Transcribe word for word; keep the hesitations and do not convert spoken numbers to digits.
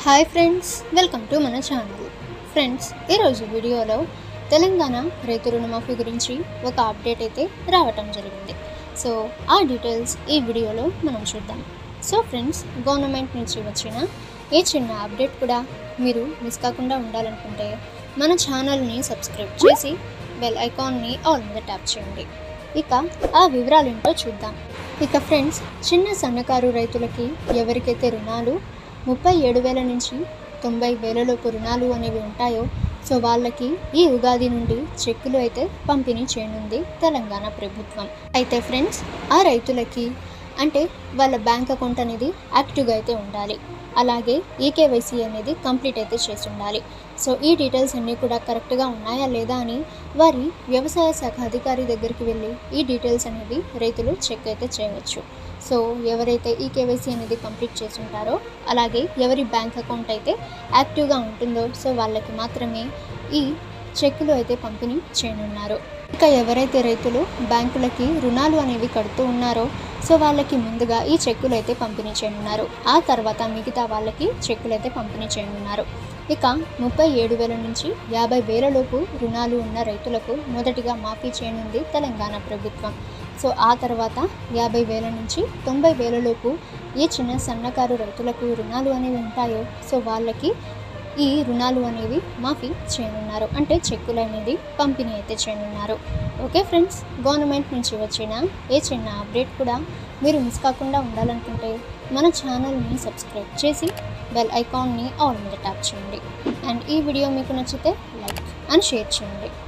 Hi friends, welcome to మన channel. Friends, ఈరోజు వీడియోలో తెలంగాణ రైతు రుణమాఫీ గురించి ఒక అప్డేట్ అయితే రావటం జరిగింది. సో ఆ డీటెయిల్స్ ఈ వీడియోలో మనం చూద్దాం. సో ఫ్రెండ్స్, గవర్నమెంట్ నుంచి వచ్చిన ఏ చిన్న అప్డేట్ కూడా మీరు మిస్ కాకుండా ఉండాలనుకుంటే మన ఛానల్ని సబ్స్క్రైబ్ చేసి బెల్ ఐకాన్ని ఆల్ మీద ట్యాప్ చేయండి. ఇక ఆ వివరాలు ఏంటో చూద్దాం. ఇక ఫ్రెండ్స్, చిన్న సన్నకారు రైతులకి ఎవరికైతే రుణాలు ముప్పై ఏడు వేల నుంచి తొంభై వేలలోపు రుణాలు అనేవి ఉంటాయో, సో వాళ్ళకి ఈ ఉగాది నుండి చెక్కులు అయితే పంపిణీ చేయనుంది తెలంగాణ ప్రభుత్వం. అయితే ఫ్రెండ్స్, ఆ రైతులకి అంటే వాళ్ళ బ్యాంక్ అకౌంట్ అనేది యాక్టివ్గా అయితే ఉండాలి, అలాగే ఈకేవైసీ అనేది కంప్లీట్ అయితే చేసి ఉండాలి. సో ఈ డీటెయిల్స్ అన్నీ కూడా కరెక్ట్గా ఉన్నాయా లేదా అని వారి వ్యవసాయ శాఖ అధికారి దగ్గరికి వెళ్ళి ఈ డీటెయిల్స్ అనేవి రైతులు చెక్ అయితే చేయవచ్చు. సో ఎవరైతే ఈ కేవైసీ అనేది కంప్లీట్ చేసి ఉంటారో, అలాగే ఎవరి బ్యాంక్ అకౌంట్ అయితే యాక్టివ్గా ఉంటుందో, సో వాళ్ళకి మాత్రమే ఈ చెక్కులు అయితే పంపిణీ చేయనున్నారు. ఇంకా ఎవరైతే రైతులు బ్యాంకులకి రుణాలు అనేవి కడుతూ ఉన్నారో, సో వాళ్ళకి ముందుగా ఈ చెక్కులు అయితే పంపిణీ చేయనున్నారు. ఆ తర్వాత మిగతా వాళ్ళకి చెక్కులు అయితే పంపిణీ చేయనున్నారు. ఇక ముప్పై ఏడు వేల నుంచి యాభై వేలలోపు రుణాలు ఉన్న రైతులకు మొదటిగా మాఫీ చేయనుంది తెలంగాణ ప్రభుత్వం. సో ఆ తర్వాత యాభై వేల నుంచి తొంభై వేలలోపు ఏ చిన్న సన్నకారు రైతులకు రుణాలు అనేవి ఉంటాయో, సో వాళ్ళకి ఈ రుణాలు అనేవి మాఫీ చేయనున్నారు, అంటే చెక్కులు అనేది పంపిణీ అయితే చేయనున్నారు. ఓకే ఫ్రెండ్స్, గవర్నమెంట్ నుంచి వచ్చిన ఏ చిన్న అప్డేట్ కూడా మీరు మిస్ కాకుండా ఉండాలనుకుంటే మన ఛానల్ని సబ్స్క్రైబ్ చేసి బెల్ ఐకాన్ని ఆల్ మీద ట్యాప్ చేయండి. అండ్ ఈ వీడియో మీకు నచ్చితే లైక్ అండ్ షేర్ చేయండి.